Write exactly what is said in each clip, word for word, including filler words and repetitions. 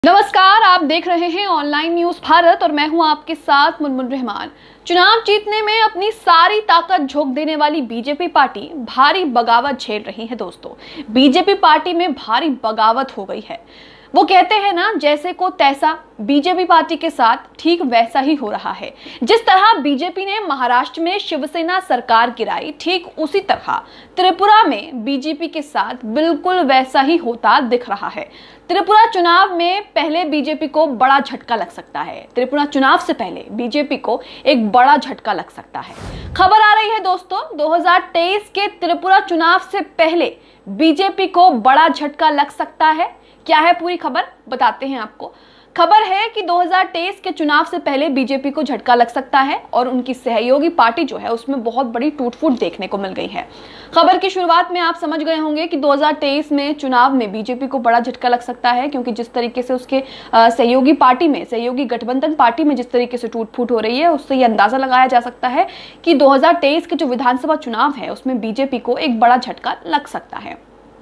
नमस्कार, आप देख रहे हैं ऑनलाइन न्यूज भारत और मैं हूं आपके साथ मुनमुन रहमान। चुनाव जीतने में अपनी सारी ताकत झोंक देने वाली बीजेपी पार्टी भारी बगावत झेल रही है। दोस्तों, बीजेपी पार्टी में भारी बगावत हो गई है। वो कहते हैं ना, जैसे को तैसा बीजेपी पार्टी के साथ ठीक वैसा ही हो रहा है। जिस तरह बीजेपी ने महाराष्ट्र में शिवसेना सरकार गिराई, ठीक उसी तरह त्रिपुरा में बीजेपी के साथ बिल्कुल वैसा ही होता दिख रहा है। त्रिपुरा चुनाव में पहले बीजेपी को बड़ा झटका लग सकता है। त्रिपुरा चुनाव से पहले बीजेपी को एक बड़ा झटका लग सकता है। खबर आ रही है दोस्तों, दो हज़ार तेईस के त्रिपुरा चुनाव से पहले बीजेपी को बड़ा झटका लग सकता है। क्या है पूरी खबर, बताते हैं आपको। खबर है कि दो हज़ार तेईस के चुनाव से पहले बीजेपी को झटका लग सकता है और उनकी सहयोगी पार्टी जो है उसमें बहुत बड़ी टूट-फूट देखने को मिल गई है। खबर की शुरुआत में आप समझ गए होंगे कि दो हज़ार तेईस में चुनाव में बीजेपी को बड़ा झटका लग सकता है, क्योंकि जिस तरीके से उसके सहयोगी पार्टी में सहयोगी गठबंधन पार्टी में जिस तरीके से टूट-फूट हो रही है, उससे ये अंदाजा लगाया जा सकता है कि दो हज़ार तेईस के जो विधानसभा चुनाव है उसमें बीजेपी को एक बड़ा झटका लग सकता है।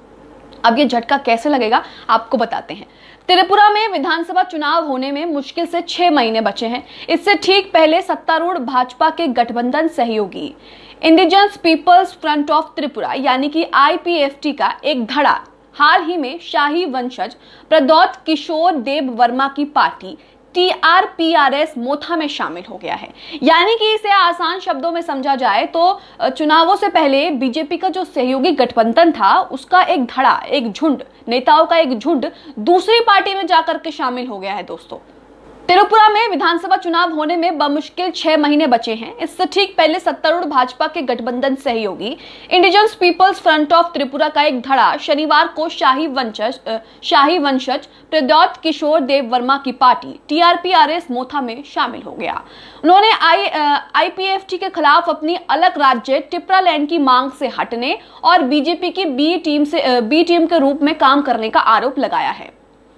अब ये झटका कैसे लगेगा आपको बताते हैं। त्रिपुरा में विधानसभा चुनाव होने में मुश्किल से छह महीने बचे हैं। इससे ठीक पहले सत्तारूढ़ भाजपा के गठबंधन सहयोगी indigenous peoples front of Tripura यानी कि आई पी एफ टी का एक धड़ा हाल ही में शाही वंशज प्रद्योत किशोर देव वर्मा की party T R P R S Motha में शामिल हो गया है। यानी कि इसे आसान शब्दों में समझा जाए तो चुनावों से पहले बीजेपी का जो सहयोगी गठबंधन था उसका एक धड़ा, एक झुंड नेताओं का एक झुंड दूसरी पार्टी में जाकर के शामिल हो गया है। दोस्तों, त्रिपुरा में विधानसभा चुनाव होने में बमुश्किल छह महीने बचे हैं। इससे ठीक पहले सत्तारूढ़ भाजपा के गठबंधन सहयोगी indigenous peoples front of Tripura का एक धड़ा शनिवार को शाही वंशज शाही वंशज प्रद्योत किशोर देव वर्मा की party T R P R S Motha में शामिल हो गया। उन्होंने I I P F T के खिलाफ अपनी अलग राज्य टिप्रालैंड की मांग से हटने और बीजेपी की बी टीम से बी टीम के रूप में काम करने का आरोप लगाया है।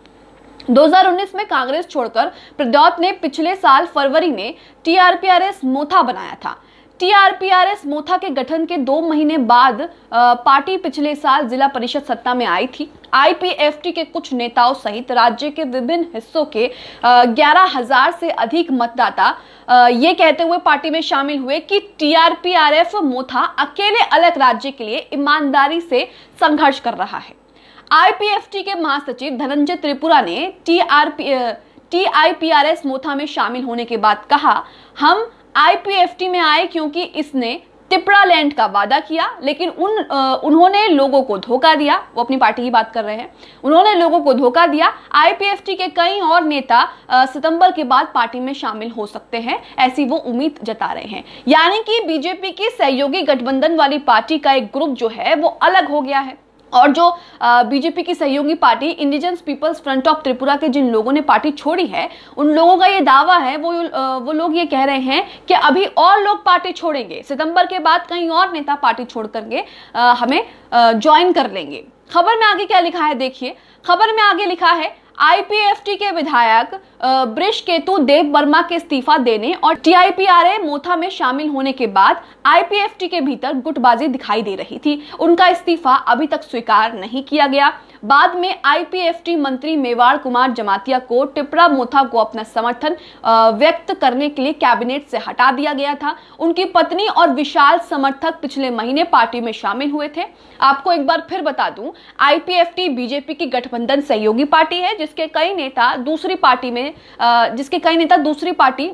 दो हज़ार उन्नीस में कांग्रेस छोड़कर प्रद्योत ने पिछले साल फरवरी में T R P R S Motha बनाया था। T R P R S Motha के गठन के दो महीने बाद पार्टी पिछले साल जिला परिषद सत्ता में आई थी। आई पी एफ टी के कुछ नेताओं सहित राज्य के विभिन्न हिस्सों के ग्यारह हजार से अधिक मतदाता ये कहते हुए पार्टी में शामिल हुए कि T R P R S Motha अकेले अलग राज्य के लिए ईमानदारी से संघर्ष कर रहा है। आई पी एफ टी के महासचिव धनंजय त्रिपुरा ने T R P T I P R S Motha में शामिल होने के बाद कहा, हम आई पी एफ टी में आए क्योंकि इसने टिप्रालैंड का वादा किया, लेकिन उन आ, उन्होंने लोगों को धोखा दिया। वो अपनी पार्टी की बात कर रहे हैं। उन्होंने लोगों को धोखा दिया। आई पी एफ टी के कई और नेता आ, सितंबर के बाद पार्टी में शामिल हो सकते हैं, ऐसी वो उम्मीद जता रहे हैं। यानी कि बीजेपी की सहयोगी गठबंधन वाली पार्टी का एक ग्रुप जो है वो अलग हो गया है और जो बीजेपी की सहयोगी party indigenous peoples front of Tripura के जिन लोगों ने पार्टी छोड़ी है, उन लोगों का ये दावा है, वो वो लोग ये कह रहे हैं कि अभी और लोग पार्टी छोड़ेंगे। सितंबर के बाद कई और नेता पार्टी छोड़ करके हमें ज्वाइन कर लेंगे। खबर में आगे क्या लिखा है देखिए। खबर में आगे लिखा है, आई पी एफ टी के विधायक बृषकेतु देव वर्मा के इस्तीफा देने और T I P R A Motha में शामिल होने के बाद आई पी एफ टी के भीतर गुटबाजी दिखाई दे रही थी। उनका इस्तीफा अभी तक स्वीकार नहीं किया गया। बाद में आई पी एफ टी मंत्री मेवाड़ कुमार जमातिया को टिप्रा मोथा को अपना समर्थन व्यक्त करने के लिए कैबिनेट से हटा दिया गया था। उनकी पत्नी और विशाल समर्थक पिछले महीने पार्टी में शामिल हुए थे। आपको एक बार फिर बता दूं, I P F T BJP की गठबंधन सहयोगी पार्टी है, जिसके कई नेता दूसरी पार्टी में जिसके कई नेता दूसरी पार्टी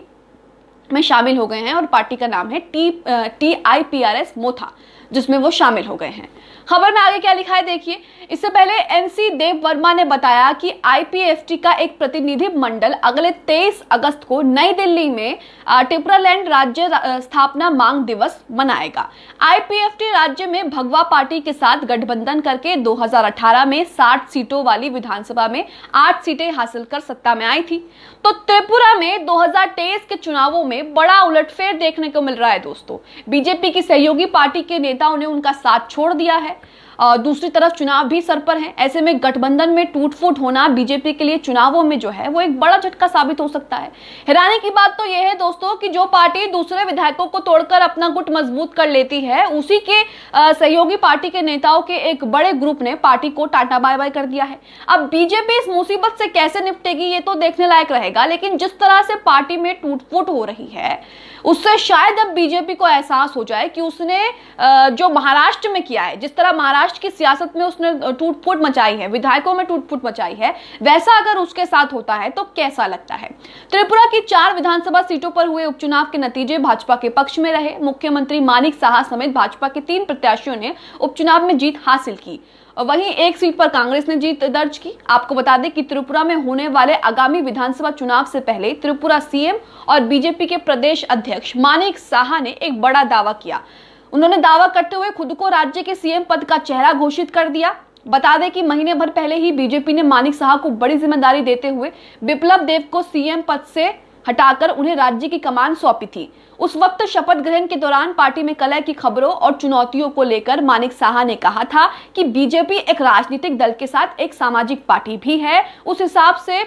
में शामिल हो गए हैं और पार्टी का नाम है T T I P R S Motha, जिसमें वो शामिल हो गए हैं। खबर में आगे क्या लिखा है देखिए। इससे पहले एन सी देव वर्मा ने बताया कि आई पी एफ टी का एक प्रतिनिधि मंडल अगले तेईस अगस्त को नई दिल्ली में टिप्रालैंड राज्य स्थापना मांग दिवस मनाएगा। आई पी एफ टी राज्य में भगवा पार्टी के साथ गठबंधन करके दो हज़ार अठारह में साठ सीटों वाली विधानसभा में आठ सीटें हासिल कर सत्ता में आई थी। तो त्रिपुरा में दो हज़ार तेईस के चुनावों में बड़ा उलटफेर देखने को मिल रहा है। दोस्तों, बीजेपी की सहयोगी पार्टी के नेताओं ने उनका साथ छोड़ दिया है। दूसरी तरफ चुनाव भी सर पर है। ऐसे में गठबंधन में टूट फूट होना बीजेपी के लिए चुनावों में जो है वो एक बड़ा झटका साबित हो सकता है। हैरानी की बात तो यह है दोस्तों कि जो पार्टी दूसरे विधायकों को तोड़कर अपना गुट मजबूत कर लेती है, उसी के सहयोगी पार्टी के नेताओं के एक बड़े ग्रुप ने पार्टी को टाटा बाय बाय कर दिया है। अब बीजेपी इस मुसीबत से कैसे निपटेगी ये तो देखने लायक रहेगा, लेकिन जिस तरह से पार्टी में टूट फूट हो रही है उससे शायद अब बीजेपी को एहसास हो जाए कि उसने जो महाराष्ट्र में किया है, जिस तरह महाराष्ट्र की सियासत में उसने टूट फूट मचाई है, विधायकों में टूट फूट मचाई है, वैसा अगर उसके साथ होता है तो कैसा लगता है। त्रिपुरा की चार विधानसभा सीटों पर हुए उपचुनाव के नतीजे भाजपा के पक्ष में रहे। मुख्यमंत्री मानिक साहा समेत भाजपा के तीन प्रत्याशियों ने उपचुनाव में जीत हासिल की, वहीं एक सीट पर कांग्रेस ने जीत दर्ज की। आपको बता दें कि त्रिपुरा में होने वाले आगामी विधानसभा चुनाव से पहले त्रिपुरा सीएम और बीजेपी के प्रदेश अध्यक्ष मानिक साहा ने एक बड़ा दावा किया। उन्होंने दावा करते हुए खुद को राज्य के सीएम पद का चेहरा घोषित कर दिया। बता दें कि महीने भर पहले ही बीजेपी ने मानिक साहा को बड़ी जिम्मेदारी देते हुए बिप्लब देब को सीएम पद से हटाकर उन्हें राज्य की कमान सौंपी थी। उस वक्त शपथ ग्रहण के दौरान पार्टी में कलह की खबरों और चुनौतियों को लेकर मानिक साहा ने कहा था कि बीजेपी एक राजनीतिक दल के साथ एक सामाजिक पार्टी भी है। उस हिसाब से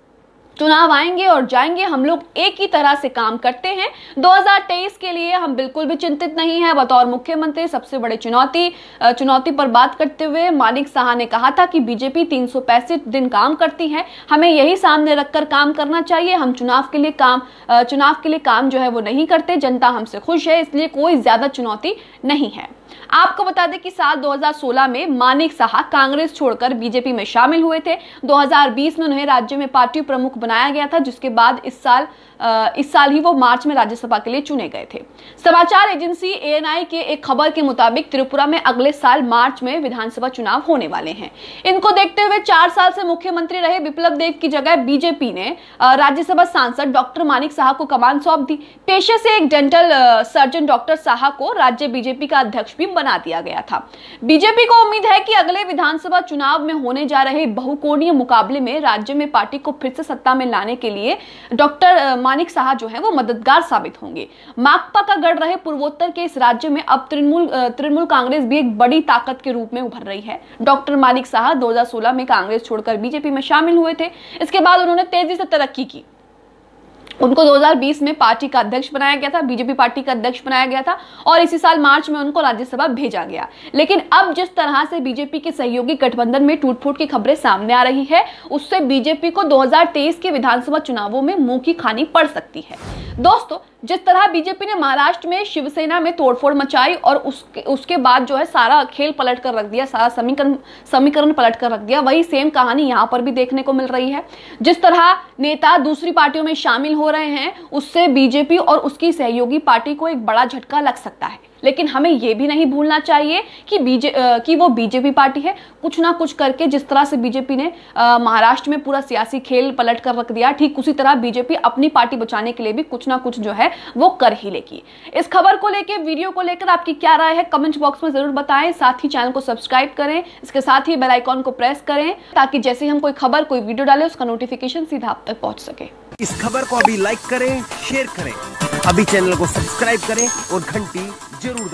चुनाव आएंगे और जाएंगे, हम लोग एक ही तरह से काम करते हैं। दो हज़ार तेईस के लिए हम बिल्कुल भी चिंतित नहीं है। बतौर मुख्यमंत्री सबसे बड़े चुनौती चुनौती पर बात करते हुए मानिक साहा ने कहा था कि बीजेपी तीन सौ पैंसठ दिन काम करती है, हमें यही सामने रखकर काम करना चाहिए। हम चुनाव के लिए काम चुनाव के लिए काम जो है वो नहीं करते, जनता हमसे खुश है, इसलिए कोई ज्यादा चुनौती नहीं है। आपको बता दें कि साल दो हज़ार सोलह में मानिक साहा कांग्रेस छोड़कर बीजेपी में शामिल हुए थे। दो हज़ार बीस में उन्हें राज्य में पार्टी प्रमुख बनाया गया था, जिसके बाद इस साल आ, इस साल ही वो मार्च में राज्यसभा के लिए चुने गए थे। समाचार एजेंसी एएनआई के एक खबर के मुताबिक त्रिपुरा में अगले साल मार्च में विधानसभा चुनाव होने वाले हैं। इनको देखते हुए चार साल से मुख्यमंत्री रहे बिप्लब देब की जगह बीजेपी ने राज्यसभा सांसद डॉक्टर मानिक साहा को कमान सौंप दी। पेशे से एक डेंटल सर्जन डॉक्टर साहा को राज्य बीजेपी का अध्यक्ष भी बना दिया गया था। बीजेपी को उम्मीद है कि अगले विधानसभा चुनाव में होने जा रहे बहुकोणीय मुकाबले में राज्य में पार्टी को फिर से सत्ता में लाने के लिए डॉक्टर मानिक साहा जो है वो मददगार साबित होंगे। माकपा का गढ़ रहे पूर्वोत्तर के इस राज्य में अब तृणमूल तृणमूल कांग्रेस भी एक बड़ी ताकत के रूप में उभर रही है। डॉक्टर मानिक साहा दो हज़ार सोलह में कांग्रेस छोड़कर बीजेपी में शामिल हुए थे। इसके बाद उन्होंने तेजी से तरक्की की। उनको दो हज़ार बीस में पार्टी का अध्यक्ष बनाया गया था, बीजेपी पार्टी का अध्यक्ष बनाया गया था और इसी साल मार्च में उनको राज्यसभा भेजा गया। लेकिन अब जिस तरह से बीजेपी के सहयोगी गठबंधन में टूट-फूट की खबरें सामने आ रही है, उससे बीजेपी को दो हज़ार तेईस के विधानसभा चुनावों में मुंह की खानी पड़ सकती है। दोस्तों, जिस तरह बीजेपी ने महाराष्ट्र में शिवसेना में तोड़फोड़ मचाई और उसके उसके बाद जो है सारा खेल पलट कर रख दिया, सारा समीकरण समीकरण पलट कर रख दिया, वही सेम कहानी यहाँ पर भी देखने को मिल रही है। जिस तरह नेता दूसरी पार्टियों में शामिल हो रहे हैं, उससे बीजेपी और उसकी सहयोगी पार्टी को एक बड़ा झटका लग सकता है। लेकिन हमें यह भी नहीं भूलना चाहिए कि बीजे कि वो बीजेपी पार्टी है। कुछ ना कुछ करके जिस तरह से बीजेपी ने महाराष्ट्र में पूरा सियासी खेल पलट कर रख दिया, ठीक उसी तरह बीजेपी अपनी पार्टी बचाने के लिए भी कुछ ना कुछ जो है वो कर ही लेगी। इस खबर को लेकर, वीडियो को लेकर आपकी क्या राय है, कमेंट बॉक्स में जरूर बताएं। साथ ही चैनल को सब्सक्राइब करें, इसके साथ ही बेल आइकॉन को प्रेस करें ताकि जैसे हम कोई खबर, कोई वीडियो डालें उसका नोटिफिकेशन सीधा आप तक पहुंच सके। इस खबर को अभी लाइक करें, शेयर करें, अभी चैनल को सब्सक्राइब करें और घंटी जरूर